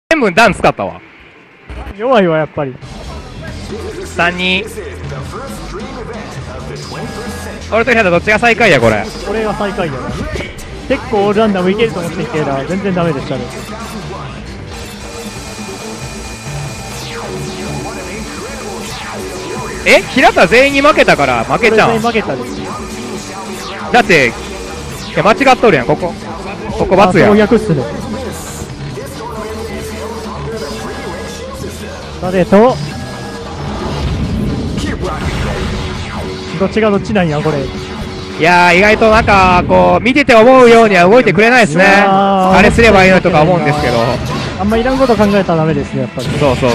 全部ダン使ったわ。 弱いわやっぱり。 3-2。俺と平田どっちが最下位やこれ。 俺が最下位やな。結構オールラウンダーもいけると思ってきてたら全然ダメでしたね。 平田全員に負けたから負けちゃう。 全員負けたです。 だって間違っとるやん。ここ罰やん。 逆っすね。誰とどっちがどっちなんやこれ。 いやー、意外となんかこう見てて思うようには動いてくれないですね。あれすればいいのとか思うんですけど、 あんまいらんこと考えたらダメですねやっぱり。 そうそうそう。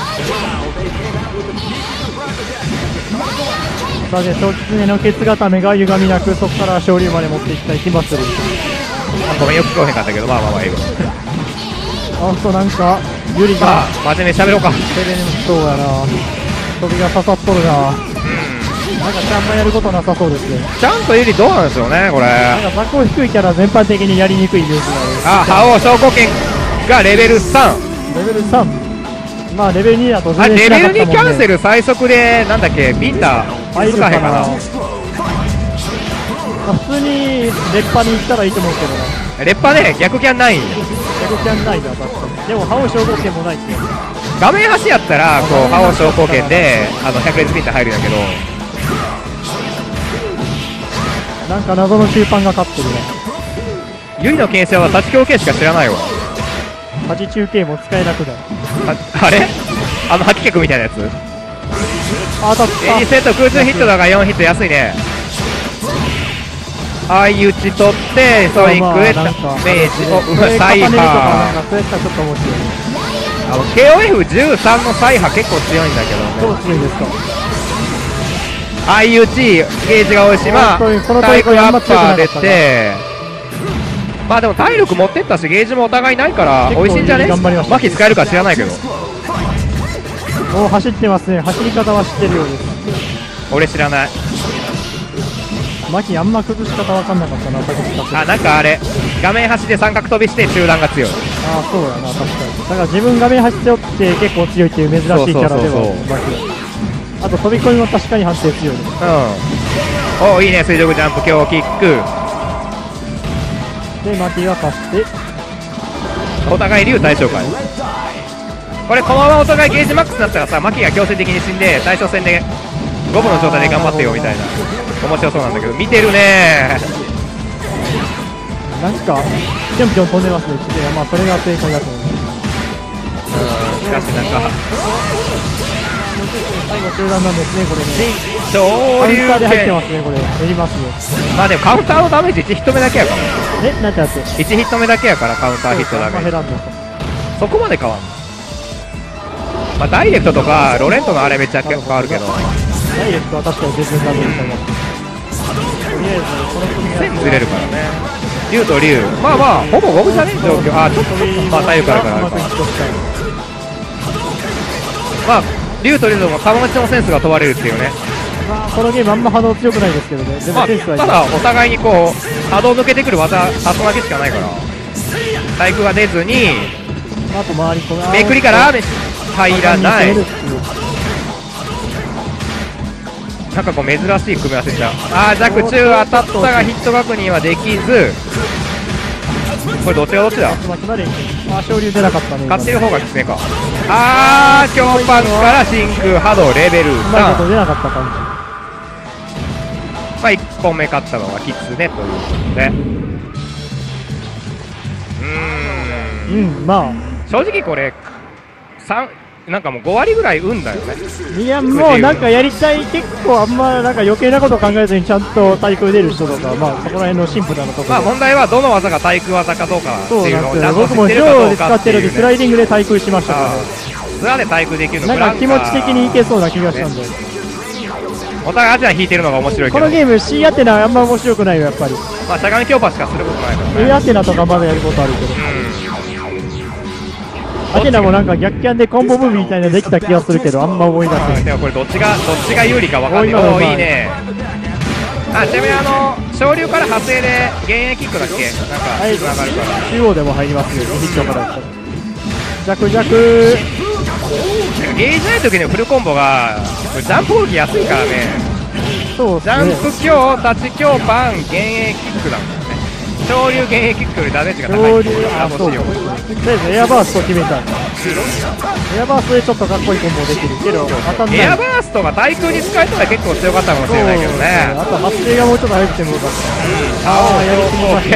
さてと狐のケツ固めが歪みなくそこから昇竜まで持っていきたい気もする。 ごめんよく聞こえへんかったけど、まあいいわ。 あとなんかユリが真面目に喋ろうか。 そうやな、飛びが刺さっとるな。なんかちゃんとやることなさそうですね。 ちゃんとユリどうなんでしょうねこれ。 なんか雑魚低いキャラ全般的にやりにくいイメージがある。 覇王昇降拳がレベル3。 レベル3。まあレベル2だと全然しレなかったもんね。 ベル2キャンセル最速でなんだっけ、ビンタ入るかな。 かへんかな。 普通に劣化に行ったらいいと思うけどな。 劣化ね、逆キャンないんや。 逆キャンないな確かに。でも覇王昇降拳もないって。 画面端やったらこう覇王昇降拳で100列ビンタ入るんやけど、 なんか謎の中パンが勝ってるね。 ユリの剣士は立ち強系しか知らないわ。 8中継も使えなくなる。 あれ吐き客みたいなやつ。 当たった。 2セット空中ヒットだが4ヒット安いね。相打ち取ってソニックへダメージをサイハー。 それしたらちょっと面白い。 KOF13 のサイハー結構強いんだけどね。 どう強いですか。 相打ちゲージが多いし、体育アッパー出て、でも体力持ってったしゲージもお互いないから美味しいんじゃね。マキ使えるか知らないけど。 もう走ってますね。走り方は知ってるようです。 俺知らない。 マキあんま崩し方分かんなかったな。 なんかあれ画面端で三角飛びして中段が強い。 そうやな確かに。だから自分画面端っておって結構強いっていう珍しいキャラでは。あと飛び込みも確かに判定強いです。 いいね、水上ジャンプ強キックでマキが勝ってお互い竜対象かい。これこのままお互いゲージマックスになったらさ、マキが強制的に死んで対象戦で5分の状態で頑張ってよみたいな面白そうなんだけど、見てるねなんかぴょんぴょん飛んでますね。それが正解だと思います。 しかしなんか最後中段なんですねこれね。 昇竜拳カウンターで入ってますねこれ。減りますよ。 でもカウンターのダメージ1ヒット目だけやから。 なんてやって 1ヒット目だけやからカウンターヒットダメージそこまで変わんの。ダイレクトとかロレントのあれめっちゃ変わるけど、 ダイレクトは確かに全然ダメージ変わる。とりあえずこの組み合わせ線ずれるからね。竜と竜ほぼ五分じゃねえ状況。ちょっと左右から竜と竜の球持ちのセンスが問われるっていうね。 このゲームあんま波動強くないですけどね。でもセンスはいい。 ただお互いにこう波動抜けてくる技足すだけしかないから対空が出ずにあと周りめくりから入らない。なんかこう珍しい組み合わせじゃん。弱中当たったがヒット確認はできず、これどっちがどっちだ。 昇竜出なかったね。 勝ってる方がきつめか。強パンから真空波動レベル3。 出なかった感じ。1本目勝ったのはきつねということで、正直これなんかもう5割ぐらい運だよね。 いやもうなんかやりたい、結構あんまなんか余計なこと考えずにちゃんと対空出る人とか、そこら辺のシンプルなところ。 問題はどの技が対空技かどうかっていうのをちゃんと知ってるかどうかっていう。僕もで使ってる時スライディングで対空しましたからね。 それで対空できるのなんか気持ち的にいけそうな気がしたんで、 お互いアジア引いてるのが面白いけど、 このゲーム C アテナあんま面白くないよやっぱり。 しゃがみ強化しかすることないからね。 A アテナとかまだやることあるけど、アテナもなんか逆キャンでコンボムービーみたいなのできた気がするけどあんま思い出せない。 でもこれどっちが有利か分かんない。いいね。ちなみに昇竜から派生で幻影キックだっけ、なんかつながるから中央でも入りますよ、ヒットから。 弱弱。 ゲージない時のフルコンボがジャンプ攻撃安いからね。 そうですジャンね。 プ強、立ち強パン、幻影キックなんだよね。昇竜幻影キックよりダメージが高い。 恐竜、あ、そうか。 欲しいよ。 とりあえずエアバースト決めた。エアバーストでちょっとかっこいいコンボできるけど、当たんない。 エアバーストが対空に使えたら結構強かったかもしれないけどね。 あと発生がもうちょっと早くてもよかった。ああ、やりすぎました。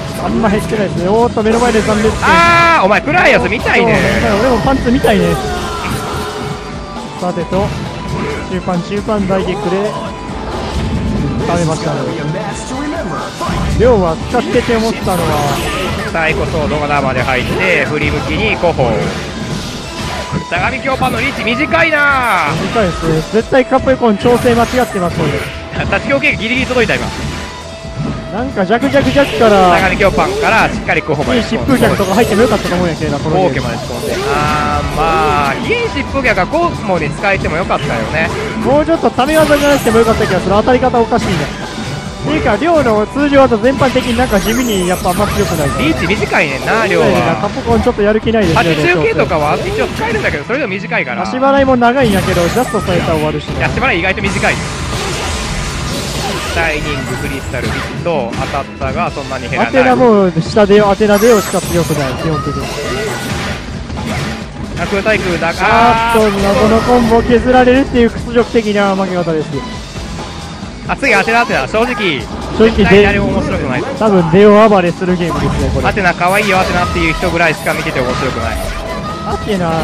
あんま減ってないですね。おーっと目の前で残裂。 あー、お前暗いやつ見たいね。 俺もパンツ見たいね。さてと中盤大キックで食べましたね。量は使ってて思ったのはサイコソードが生で入って振り向きに5本。相模京パンのリーチ短いな。 短いですね。絶対カップエコン調整間違ってますので、 立ち強系がギリギリ届いた今。 なんか弱から相模京パンからしっかり5本まで疾風脚とか入ってもよかったと思うんやけどな、このオーケゲームーまで仕込んで。まあ銀疾風脚がコスモに使えてもよかったよね。 もうちょっとため技じゃなくてもよかった気がする。当たり方おかしいな。っていうか量の通常技全般的になんか地味にやっぱあんま強くないからリーチ短いねんな量カは。 プコンちょっとやる気ないですよね。 80系とかは一応使えるんだけどそれでも短いから。 足払いも長いんやけどジャストされたら終わるし、 足払い意外と短い。シャイニングクリスタルビット当たったがそんなに減らない。 アテナも下でアテナでしか強くない基本的に。 空対空だあーっと謎のコンボ削られるっていう屈辱的な負け方です。 次アテナ正直正直誰も面白くない。 多分デオ暴れするゲームですねこれ。 アテナ可愛いよアテナっていう人ぐらいしか見てて面白くない。 アテナ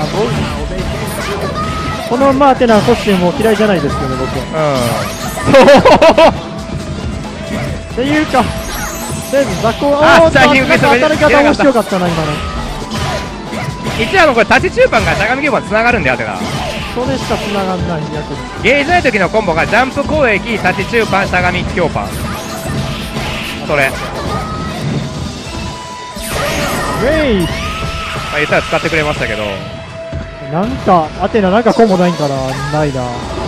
このままアテナコスチュームも嫌いじゃないですけど僕は。っていうかとりあえず雑魚当たり方面白かったな今の。 一応これ立ち中盤が相模京パンつながるんでアテナ。 それしか繋がんない役に。 ゲージない時のコンボがジャンプ攻撃立ち中盤相模京パン。それウェイまあ言ったら使ってくれましたけど。 なんかアテナなんかコンボないんかな。ないな。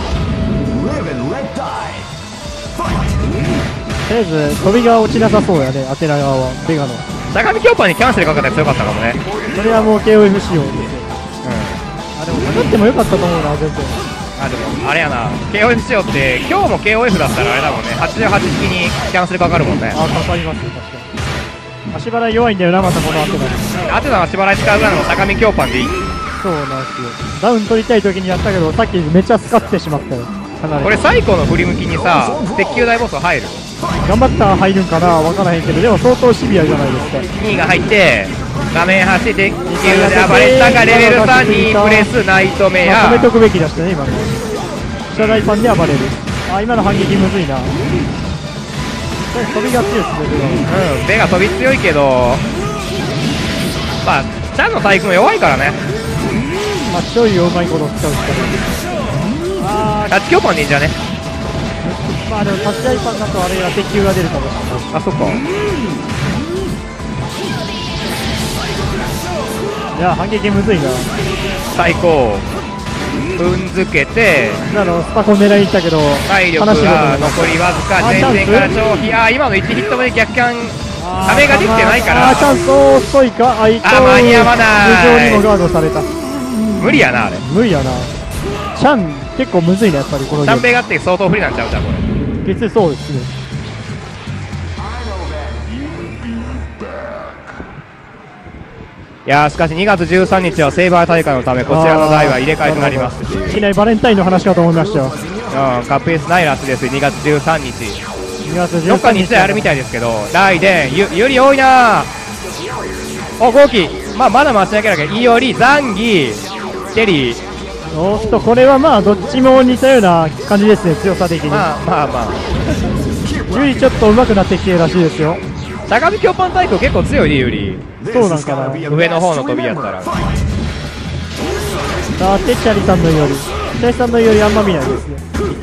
とりあえず飛びが落ちなさそうやねアテナ側は。ベガの相模京パンにキャンセルかかったら強かったかもね。 それはもう KOF 仕様です。あでもかかってもよかったと思うな全然。 あでもあれやな KOF 仕様って今日も KOF だったらあれだもんね88匹にキャンセルかかるもんね。 あかかりますよ確かに。足払い弱いんだよなまたこのアテナ。 アテナの足払い使うぐらいの相模京パンでいい。 そうなんですよ。ダウン取りたい時にやったけどさっきめっちゃ使ってしまったよ。 これ最高の振り向きにさ鉄球大ボス入る。 頑張ったら入るんかな分からへんけどでも相当シビアじゃないですか。 2位が入って画面端鉄球で暴れたがレベル3 2プレスナイトメア。 止めとくべきだしたね今の。下大パンで暴れる。あ今の反撃むずいな。飛びが強いですねベガ飛び強いけどまあチャンの対空も弱いからね。 まあちょいをうまいこと使うしかない。 タッチ強パンでいいんじゃね。 まあでも立ち合いパンだとあれは鉄球が出るかもしれない。 あそっか。 いや反撃むずいな。 最高踏んづけて今のスパコン狙いに行ったけど体力が残りわずか前線から消費。今の1ヒット目で逆キャンためができてないからチャンス遅いか。間に合わない無情にもガードされた。 無理やなあれ。 無理やな。チャン結構むずいなやっぱりこのゲーム。 チャンペイがあって相当不利なんちゃうじゃんこれ。 別にそうですね。 いやしかし2月13日はセイバー大会のためこちらの台は入れ替えとなります。 いきなりバレンタインの話かと思いましたよ。 カップエースないらしいです2月13日。 2月13日どっかに日あるみたいですけどライデンより多いな。おゴーキまだ待ちなきゃいけない。イオリザンギケリー。 おっとこれはまあどっちも似たような感じですね強さ的に。 まあユリちょっと上手くなってきてるらしいですよ。 相模京パン対抗結構強いでユリ。 そうなんかな。 上の方の飛びやったら。 さあてっちゃりさんのよりチャイさんのよりあんま見ないですね。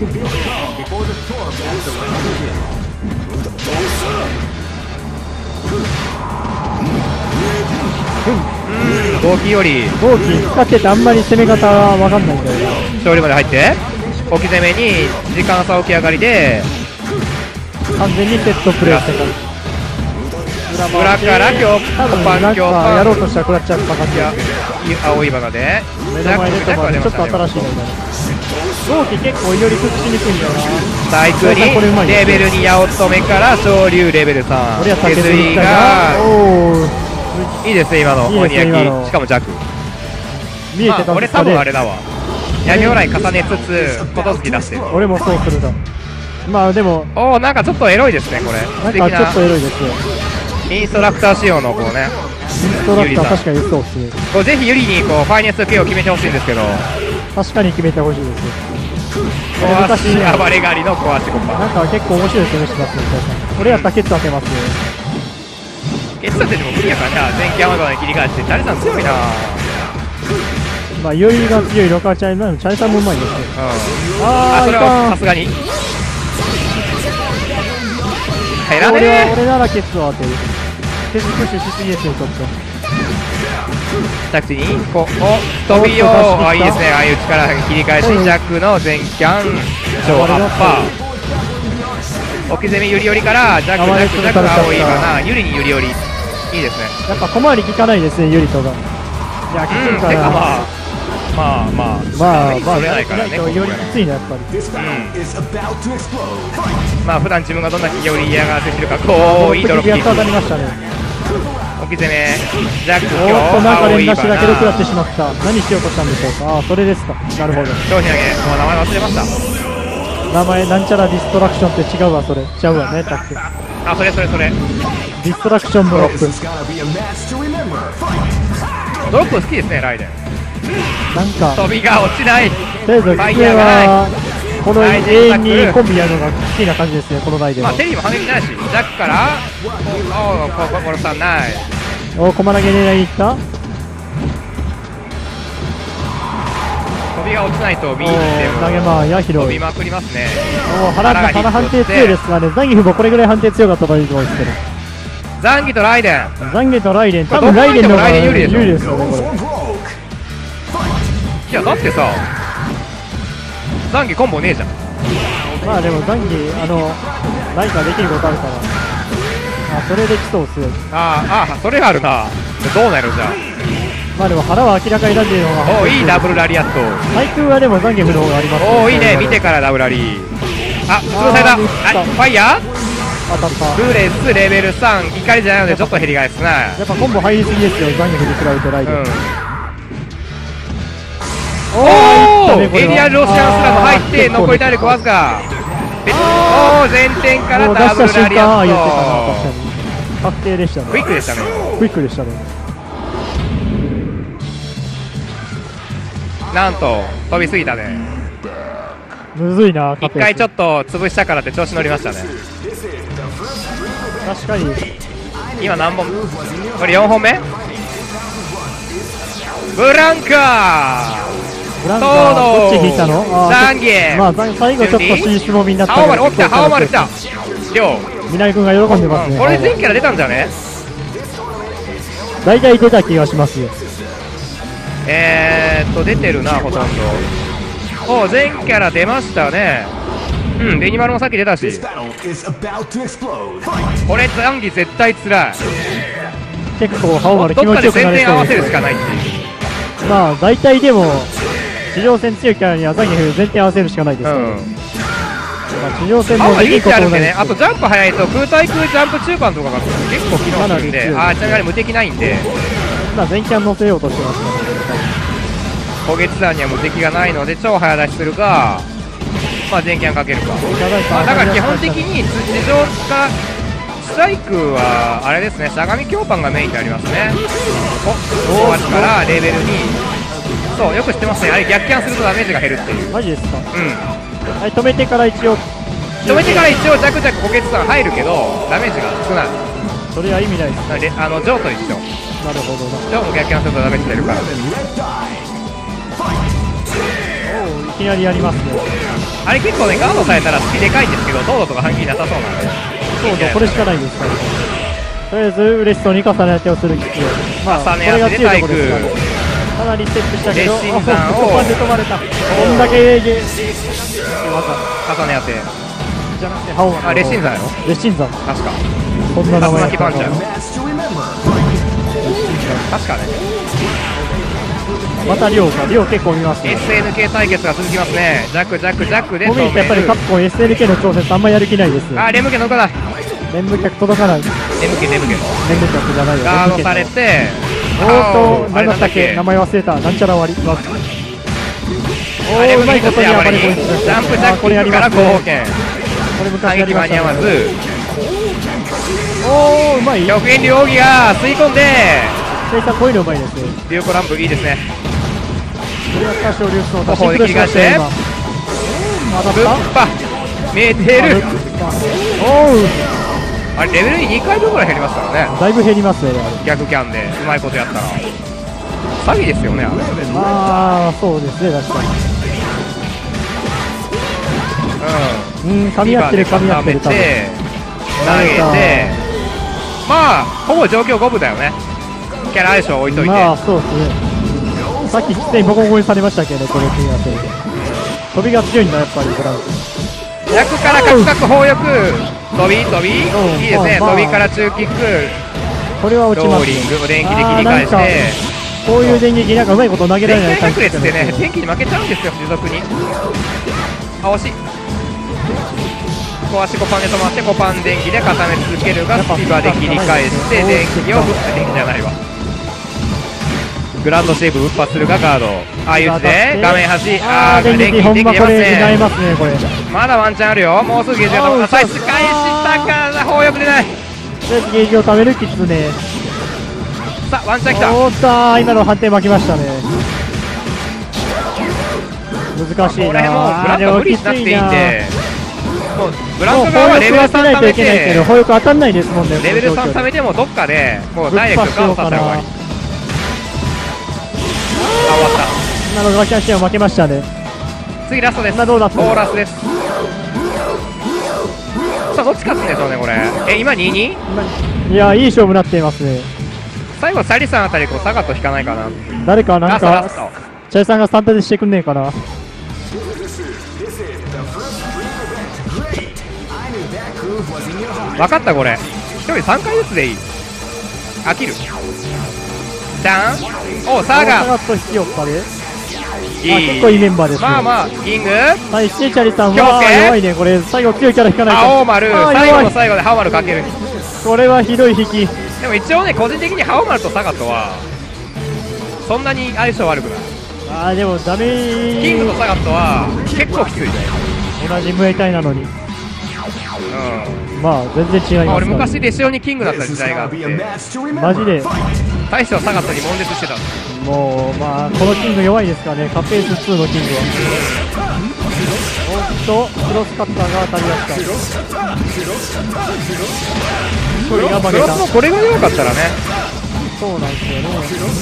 ゴーキよりゴーキ使っててあんまり攻め方は分かんないんだよな。 勝利まで入って置き攻めに時間差起き上がりで完全にセットプレーしてた。 裏から強多分パンなん強パン。 かやろうとしたらクラッチャーかかっていや、青いバナで目の前で止まるちょっと新しいのになる。同期結構より崩しにくいんだよな。 サイクにレベル2八乙女から昇竜レベル3。 俺やったら削り SE たいな。 がおーいいですね、今のいいですね鬼今の焼き。しかも弱。 見えてたん俺多ですかね。 分あれだわ。闇オライ重ねつつ、こと好き出してる。 俺もそうするだ。まあでもおお、なんかちょっとエロいですね、これ。素敵なんかちょっとエロいですよ。 インストラクター仕様のこうね。 インストラクター確かにそうっすね。 こうぜひユリにこうファイネス系を決めてほしいんですけど、 確かに決めてほしいです。 小足暴れ狩りの小足コンパ。 なんか結構面白いですよね、しますね。俺やったらケツ当てますよ。 ケツ当てても無理やからな、前期山川に切り替えて、チャレさん強いな。 まあ、よりが強いロカチャイなのチャイさんもうまいですね。 あ、それはさいすがに。入かん。 らね俺ならケツを当てる。ケツプッシュしすぎですね、ちょっと。 着地にこう飛びをいいですね、ああいう力切り返し、弱の前キャン超アッパー、置き攻めユリ寄りから弱青いバナ、ユリにユリ寄り、いいですね。 やっぱ小回り効かないですね、ユリとが。いや、きついかてから。 まあ取れないからね、 よりきついな、やっぱり。 まあ普段自分がどんなより嫌がらせしてるか、こういいドロップキック、 当たりましたね。 置き攻め、ジャック、 おっと、なんか連打しだけど食らってナ、 しまった。何しようとしたんでしょうか。ああ、それですか。なるほど。 商品投げ、もう名前忘れました。 名前、なんちゃらディストラクションって違うわ、それ。ちゃうわね、だっけ。 あ、それ。 ディストラクションブロック。 ドロップ好きですね、ライデン。 なんか、 飛びが落ちない。 とりあえず、 ファイ机ヤーがない。 は、この永遠にコンビやるのが好きな感じですね、このライデンは。 まあテリーも反撃ないし、ジャックから殺さない。 お、駒投げ狙いに行った飛びが落ちないと B おで投げまあ、や、広い。 飛びまくりますね。 お腹判定強いですがね、ザンギフもこれぐらい判定強かったといいと思うんですけど。 ザンギとライデン。 ザンギとライデン、多分ライデンの方が有利ですよね、これ。 いやだってさ、ザンギコンボねえじゃん。 まあでもザンギ、何かできることあるから。あ、それできそうっすよ。 それがあるな。どうなるじゃまあでも腹は明らかになんでるのが。 おお、いいダブルラリアット。 対空はでもザンギフの方があります、 おお、いいね、見てからダブルラリー。あ、潰された。ファイヤー当たった。 ルーレスレベル3、怒りじゃないのでちょっと減り返すな。 やっぱコンボ入りすぎですよ、ザンギフに比べてライデン。 おお、エリアルロシアンスラム入って残り体力わずか。おお、前転からダブルラリアット。 確定でしたね。 クイックでしたね。 クイックでしたね。 なんと飛びすぎたね。 むずいな。 一回ちょっと潰したからって調子乗りましたね。 確かに。 今何本？これ4本目？ブランカー。 どっち引いたの？ ザンギ。 まあ最後ちょっと進出もみになった。 ハオマル起きた。ハオマル来た。亮。 南君が喜んでますね。 これ前キャラ出たんじゃね？ 大体出た気がしますよ。 出てるな、ほとんど。お、全キャラ出ましたね。うん、ベニマルもさっき出たし。これザンギ絶対つらい。 結構ハオマル気どっかで持ちよくな先手合わせれそうでするしかないっていう。 まあ大体でも地上戦強いキャラにはザンギフ前転合わせるしかないですから、まあ、地上戦もできることもないですけど、 あとジャンプ速いと空対空ジャンプ中盤とかが結構機能するんで、ちなみにあれ無敵ないんで、 今前キャン乗せようとしてますからね。 攻撃弾には無敵がないので超早出しするか、まあ前キャンかけるか。だから基本的に地上かストライクはあれですね、しゃがみ強パンがメインでありますね。大足からレベル2、そうよく知ってますね。あれ逆キャンするとダメージが減るっていう。 マジですか？ うん。 はい、止めてから一応ジャクジャク補欠弾入るけどダメージが少ない。 それは意味ないです。 ジョーと一緒。 なるほどな。 ジョーも逆キャンするとダメージ出るから。 おいきなりやりますね。 あれ結構ね、ガードされたらスピでかいんですけど、糖度とか反撃なさそうなんで。 そうだ、これしかないですから、ね、とりあえず嬉しそうに重ね当てをする必要。まあ、これが強いところですから、ね、かなりステップしたけど、 レッシン山をここで止まれた。こんだけ重ね当てじゃなくてハオマル。 レッシン山やろ。 レッシン山。 確か。 そんな名前やったか竜巻パンチャー確かね。 またリョウか、リョウ結構見ますね。 SNK 対決が続きますね。ジャックジャックジャックでこう見るとやっぱりカプコン SNK の挑戦あんまやる気ないです。 あ、レムケ届かない。 連部客届かない。 レムケレムケ連部客じゃないよ。 ガードされて、 おーっと、何だったっけ、名前忘れた。なんちゃら割り。おー、うまいことに暴れ込み。 ジャンプジャックから後方剣。 これ昔反撃やりました間に合わず、 おー、うまい。 極限流奥義が吸い込んで、 セイさんこういうのうまいですね。 デューコランプいいですね。 これが歌唱流出の後方で切り返して、ぶっ当たっぱ見えてた。 る。 おう、 あれレベル2回分ぐらい減りますからね。 だいぶ減りますね、あれ。 逆キャンでうまいことやったら詐欺ですよね、あれ。 あー、そうですね、確かに。噛み合ってる、噛み合ってる、多分。 投げて、まあほぼ状況五分だよね。キャラ相性置いといて、 まあ、そうですね。さっききついボコボコにされましたけどね、これ組み合わせ。飛びが強いんだ、やっぱり、ブラウン。 逆からカクカク砲翼、飛び飛び、いいですね、 まあ飛びから中キック、 これは落ちます。 ローリングを電気で切り返して、 こういう電撃、なんかうまいこと投げられない電気百列ってね、 ね。 電気に負けちゃうんですよ、持続に。あ、惜しい。こう足5パンで止まって5パン電気で固め続けるが、スピバで切り返して電気を電気じゃないわ、グランドシェイブぶっ発するがガード、ああいうで画面端、ああ電気ほんまこれ出違いまますね、これ。 まだワンチャンあるよ、もうすぐゲージが止まった、差し返したから砲力出ない。 ゲージを貯めるキツネ。 さあワンチャン来た。 おーったー、今の判定負けましたね。難しいな。 これもうブランド無理しなくていいんで、もうブラもうンド側はレベル3 当ないと貯めいけないけてど、砲力当たんないですもんね。 レベル3貯めてもどっかでもうダイレクトガードさせたら終わり。あ、終わった。 今のガキャンシーンは負けましたね。 次ラストです。 どうだったコーラスです。さあどっち勝つんでしょうねこれ。今 2-2？ いや、いい勝負になっていますね。 最後サリさんあたりこうサガット引かないかな。 誰かなんラかストチャイさんが3立てしてくんねえかな。 分かったこれ。1人3回ずつでいい。飽きる。ダン。おサガ。 サガット必要かで。 いい。 結構いいメンバーですね。 まあまあキング。 はい、チェチャリさんは強制弱いね。これ最後強いキャラ引かないと。 青丸。最後の最後でハオマルかける。 これはひどい引き。 でも一応ね個人的にハオマルとサガットはそんなに相性悪くない。 あーでもダメー。 キングとサガットは結構きついね。 同じムエタイなのに。まあ全然違いますから、ね。 俺昔レシオにキングだった時代があってマジで大将サガットに悶絶してた。 もうまあこのキング弱いですからね。カペース2のキングはおっとクロスカッターが当たりました。これが負けた。 クロスもこれが弱かったらね。 そうなんですよね。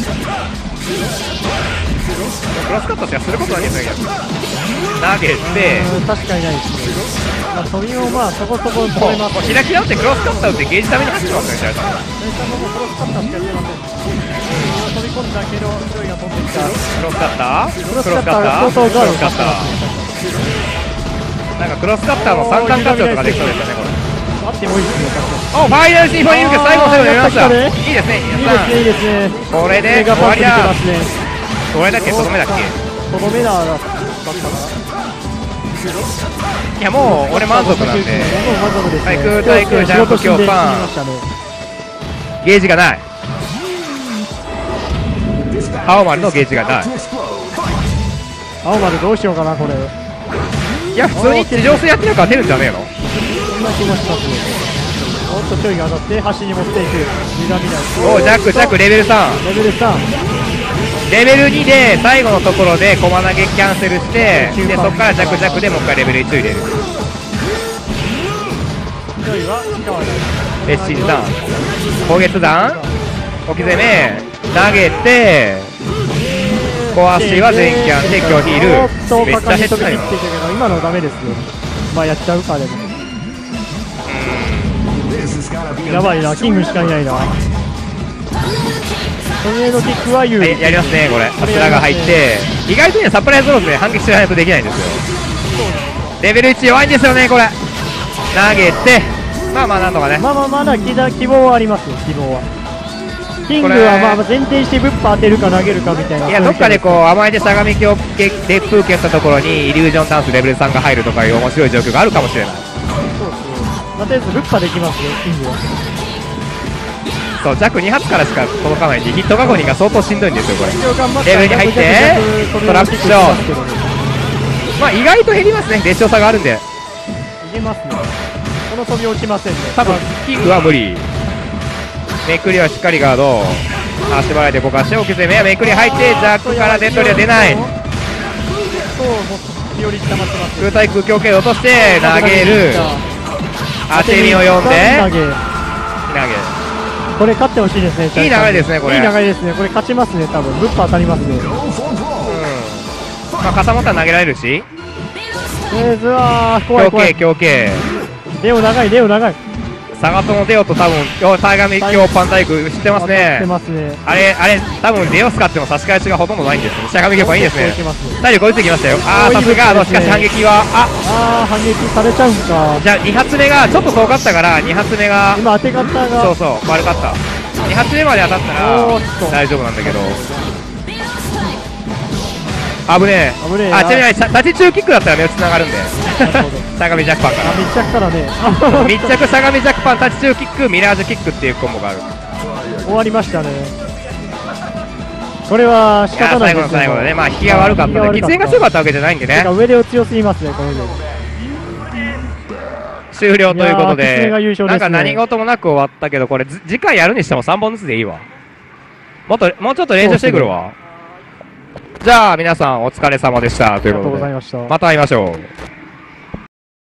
クロスカットしかすることないんですよ。投げて確かにないですね。まあ飛びもまあそこそこ取れます。 もう開き直ってクロスカッター打ってゲージために走ってますね。 セイさんもクロスカッターしかやってません。飛び込んだけど勢いが飛んできた。 クロスカッタークロスカッター相当ガードさせてますね。 なんかクロスカッターの三段活用とかできそうですよねこれ。 あってもいいですね。 おファイナルシーファインル最後の最後でやりました。 いいいですね。 いいですね、いいですね。 これで終わりだ。これだっけとどめだっけ。 とどめだったかな。 いやもう俺満足なんで。対空対空ジャンプ強パン。ゲージがない。青丸のゲージがない。 青丸どうしようかなこれ。 いや普通に地上戦やってるから勝てるんじゃねえの。 そんな気もしますね。おっとちょいが当たって端に持っていく。 おジャックジャックレベル3。 レベル3。 レベル2で最後のところで駒投げキャンセルしてでそこからジャクジャクでもう一回レベル1入れる。別心弾攻撃弾置き攻め投げて小足は全キャンで強ヒールめっちゃ減ったよ。 今のダメですよ。まあやっちゃうかでも。やばいな、キングしかいないな。トルネードキックは有利。 やりますねこれ。サプラが入って意外とねサプライズローズで反撃しないとできないんですよ。レベル1弱いんですよねこれ。投げてまあまあなんとかね。 まだ希望はありますよ、希望は。キングはまあ前提してブッパ当てるか投げるかみたいな。 いや、どっかでこう甘えでしゃがみを烈風蹴ったところにイリュージョンダンスレベル3が入るとかいう面白い状況があるかもしれない。 そうそう。まあ、とりあえずブッパできますよ、キングは。 そう、弱2発からしか届かないんで、ヒット確認が相当しんどいんですよ、これ。レベルに入って、トラップショー。まあ意外と減りますね、列車差があるんで。 いけますね。この飛び落ちませんね。 多分キングは無理。めくりはしっかりガード。足払いで動かしておき攻めはめくり入って、ジャックからデッドリは出ない。 そう、もう日和溜まってます。 空対空強形落として投げる。当て身を読んで投げ。 これ勝ってほしいですね。 いい流れですね、これ。 いい流れですね。これ勝ちますね、多分。ブッパ当たりますね。 まあ傘持ったら投げられるし。 怖い怖い。 強形。 レオ長い。 サガトのデオと多分タイガメ強パンタイク知ってますね。 知ってますね。 あれ多分デオ使っても差し返しがほとんどないんですね。しゃがみ強パンいいですね。体力追いついてきましたよ。さすがしかし反撃は反撃されちゃうんか。 じゃあ2発目がちょっと遠かったから2発目が今当て方がそう悪かった。2発目まで当たったら大丈夫なんだけど。危ねえ。ちなみに立ち中キックだったら目をつながるんで。しゃがみジャックパンから。 密着からね。 密着しゃがみジャックパン立ち中キックミラージュキックっていうコンボがある。 終わりましたね。これは仕方ないですね。 最後のね、まあ引きが悪かったんで、喫煙が強かったわけじゃないんでね。 上で強すぎますね、このゲーム。 終了ということで、なんか何事もなく終わったけど、これ次回やるにしても3本ずつでいいわ。もうちょっと練習してくるわ。じゃあ皆さんお疲れ様でしたということで、また会いましょう。